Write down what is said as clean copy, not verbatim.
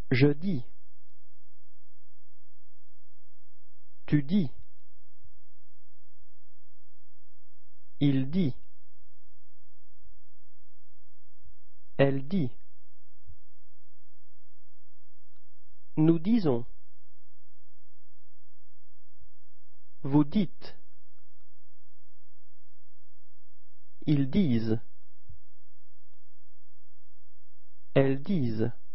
Je dis. Tu dis. Il dit. Elle dit. Nous disons. Vous dites. Ils disent. Elles disent.